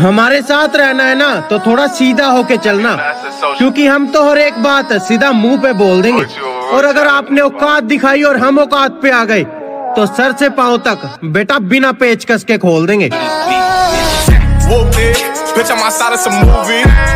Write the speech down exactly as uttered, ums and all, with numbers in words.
हमारे साथ रहना है ना तो थोड़ा सीधा होके चलना, क्योंकि हम तो हर एक बात सीधा मुंह पे बोल देंगे। और अगर आपने औकात दिखाई और हम औकात पे आ गए तो सर से पांव तक बेटा बिना पेचकस के खोल देंगे।